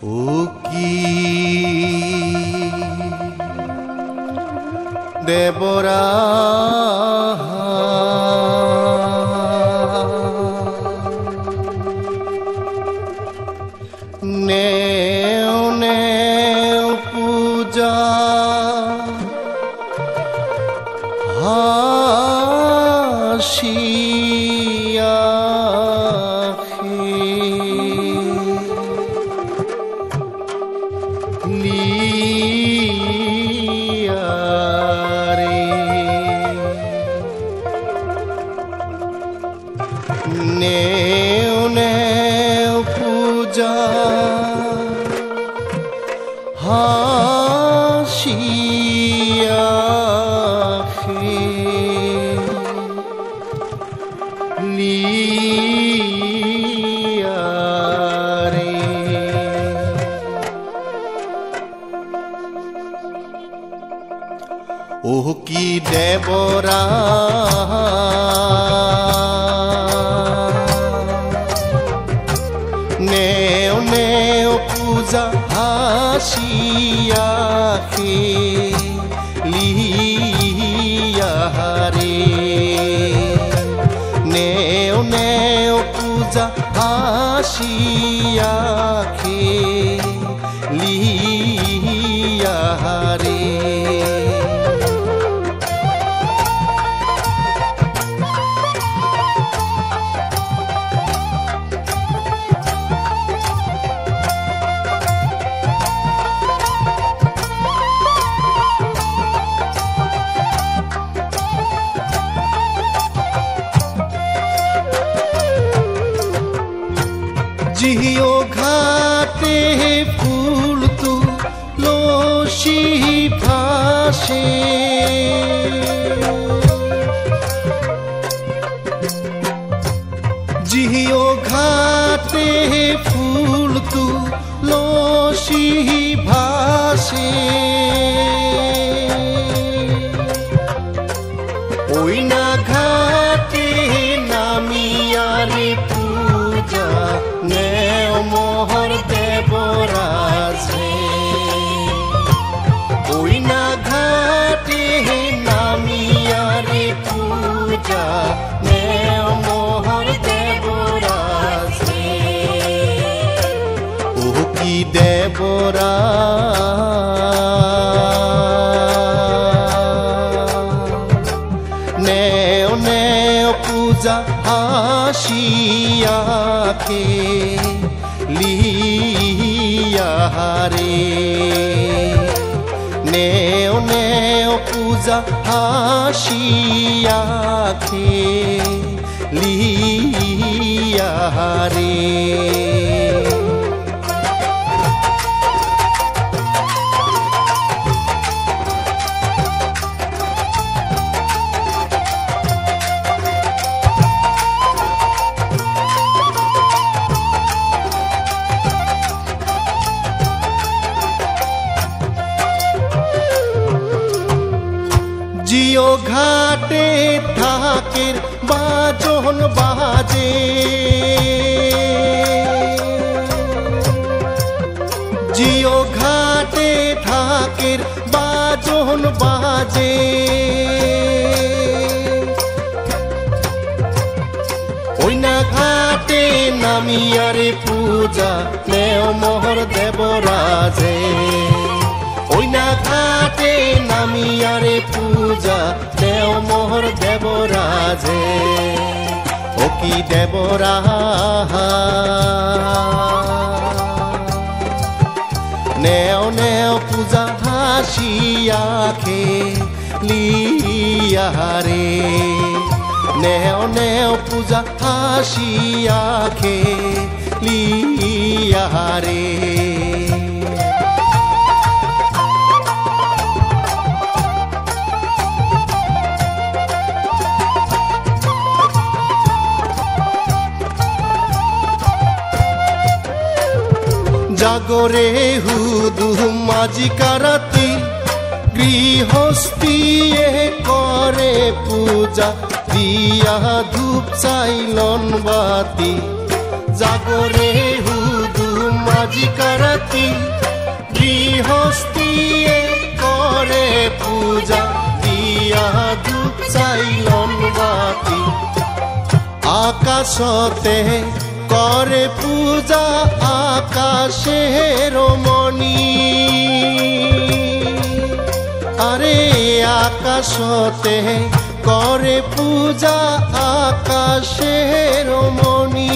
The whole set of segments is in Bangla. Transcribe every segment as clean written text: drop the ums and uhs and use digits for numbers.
ও কি দেবরা নেও নেও পূজা হাসিয়া নেও নেও পূজা হাসিয়া লিয়া রে ও কি দেবরা নেও নেও পূজা হাসিয়া লিয়া রে নেও নেও পূজা হাসিয়া লিয়া রে जियो घाटे फूल तू लोशी भाषे जियो घाटे फूल तू लोशी भाषे ओई ना घाटे नामिया रे पूजा नेओ मोहर देवराजे ओई ना घाटे नामिया रे पूजा नेओ मोहर देवराजे ओ की देवरा नेओ नेओ पूजा हाशिया के लिया रे नेओ नेओ पूजा हाशिया के लिया रे जियो घाटे थाकेर बाजन बाजे जियो घाटे थाकेर बाजन बाजे ओई ना घाटे नामिया रे पूजा नेओ मोहर देवराजे ओई ना घाटे नामिया रे पूजा नेओ मोहर देवराजे ओ की देवरा नेओ नेओ पूजा हासिया के लिया रे नेओ नेओ पूजा हासिया के लिया रे জাগরে হুদু মাঝি কারাতি গৃহস্থী করে পূজা দিয়া ধূপ চাইলন বাতি জাগরে হুদু আজিকা রাতি গৃহস্থিয়ে করে পূজা দিয়া ধূপ চাইলন বাতি আকাশতে করে পূজা আকাশের মণি আরে আকাশতে করে পূজা আকাশের মণি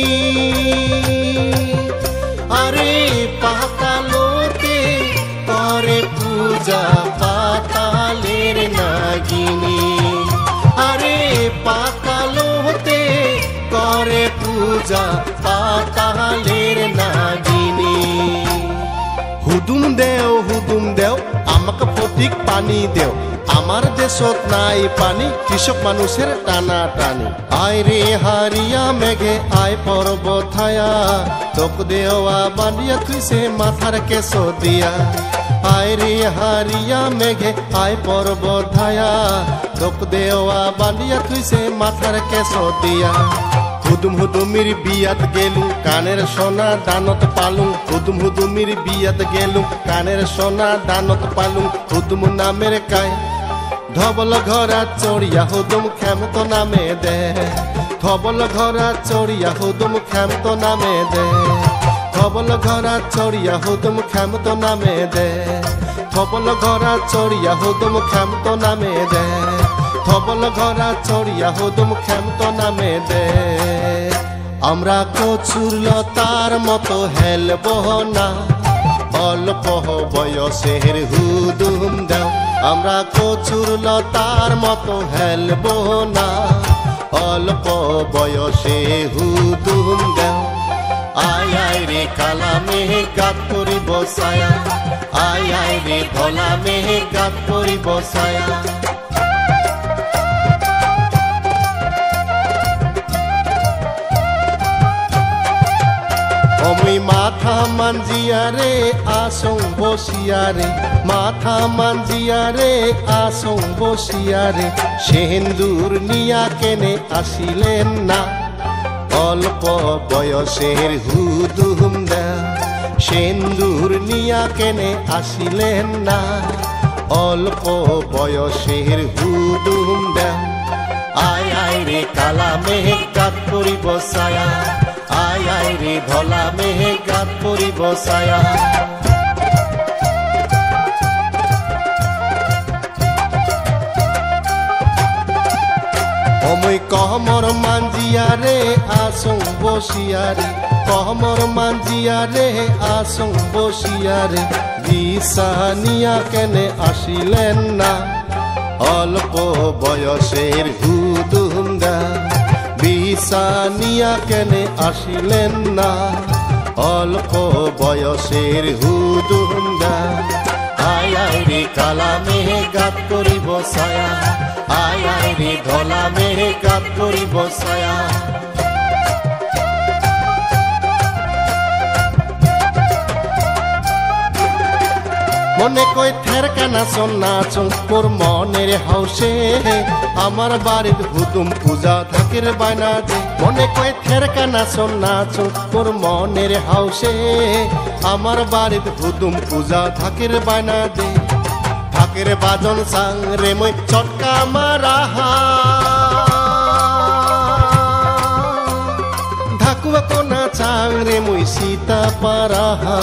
আরে পাতালতে করে পূজা পাতালের নাগিনী আরে পাতালতে করে পূজা পাতালের নাগিনী হুদুম দেও আমাকে ফটিক পানি দেও আমার দেশত নাই পানি কৃষক মানুষের টানা টানি আয় রে হারিয়া মেঘে আয় পর্বত ছায়া তোক দেওয়া বান্ধিয়া থুইছে মাথার কেশ দিয়া আয় রে হারিয়া মেঘে আয় পর্বত ছায়া তোক দেওয়া বান্ধিয়া থুইছে মাথার কেশ দিয়া হুদুম হুদুমির বিয়াত গেলু কানের সোনা দানত পালুং হুদুম হুদুমির বিয়াত গেলু কানের সোনা দানত পালুং হুদুম নামের কায় ধবল ঘরা চড়িয়া হুদুম খেমত নামে দে ধবল ঘরা চড়িয়া হুদুম খেমত নামে দে ধবল ঘরা চড়িয়া হুদুম খেমত নামে দে ধবল ঘরা চড়িয়া হুদুম খেমত নামে দে ধবল ঘরা চড়িয়া হুদুম খেমত নামে দে আমরা কচুর লতার মতো হেলব না অল্প বয়সের হুদুম দাও আমরা কচুর লতার মতো হেলব না অল্প বয়সে হুদুম দাও আয় আয় রে কালা মেহে গাত করি বসায়া আয় আয় রে ধলা মেহে গাত করি বসায়া অমুই মাথা মানজিয়া রে আসং বসিয়া রে মাথা মানজিয়া রে আসং বসিয়া রে সেন্দুর নিয়া কেনে আসিলেন না অল্প বয়সের হুদুম দা সেন্দুর নিয়া কেনে আসিলেন না অল্প বয়সের হুদুম দা আয় আয় রে কালা মেঘ গাত করি বসায়া আয় আয় রে ধলা মেঘ গাত করি বসায়া অমই কহমর মানজিয়া রে আসং বসিয়া রে কহমর মানজিয়া রে আসং বসিয়া রে দিশানিয়া কেনে আসিলেন না অল্প বয়সের হুদুম দা দিশানিয়া কেনে আসিলেন না অল্প বয়সের হুদুম দা আয় আয় রে কালা মেঘ গাত করি বসায়া আয় আয় রে ধলা মেঘ গাত করি বসায়া মনে কই থের কানা নাচং মোর মনের হাউসে আমার বাড়ির হুদুম পূজা থাকির বায়না দে মনে কই থের কানা নাচং মোর মনের হাউসে আমার বাড়ির হুদুম পূজা থাকির বায়না দে থাকির বাজন সাং রে মই চটকা মারাহা ধাকুয়া কোনা চাং রে মই সীতা পারাহা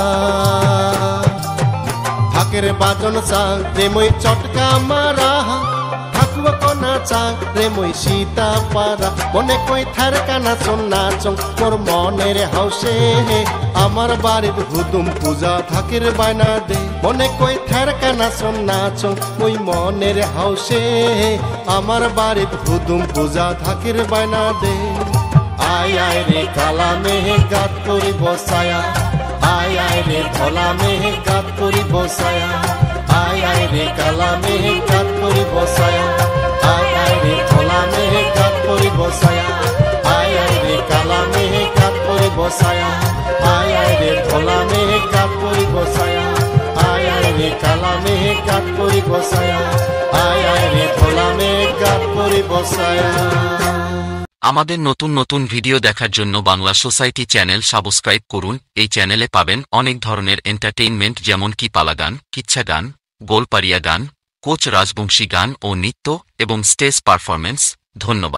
থাকের বাজন চাং রে মই চটকা মারা ঠাকুয়া কোনা চাং রে মই সীতা পারা মনে কই থার কানা নাচং মোর মনের হাউসে আমার বাড়ির হুদুম পূজা থাকির বায়না দে মনে কই থার কানা নাচং মই মনের হাউসে আমার বাড়ির হুদুম পূজা থাকির বায়না দে আয় আয় রে কালা মেঘ গাত করি বসায়া আয় আয় রে ধলা মেঘ গাত করি বসায়া আয় আয় রে কালা মেঘ গাত করি বসায়া আয় আয় রে ধলা মেঘ গাত করি বসায়া আয় আয় রে কালা মেঘ গাত করি বসায়া আয় আয় রে ধলা মেঘ গাত করি বসায়া আয় আয় রে কালা মেঘ গাত করি বসায়া আয় আয় রে ধলা মেঘ গাত করি বসায়া। আমাদের নতুন নতুন ভিডিও দেখার জন্য বাংলা সোসাইটি চ্যানেল সাবস্ক্রাইব করুন। এই চ্যানেলে পাবেন অনেক ধরনের এন্টারটেইনমেন্ট, যেমন কি পালা গান, কিচ্ছা গান, গোলপাড়িয়া গান, কোচ রাজবংশী গান ও নৃত্য এবং স্টেজ পারফরম্যান্স। ধন্যবাদ।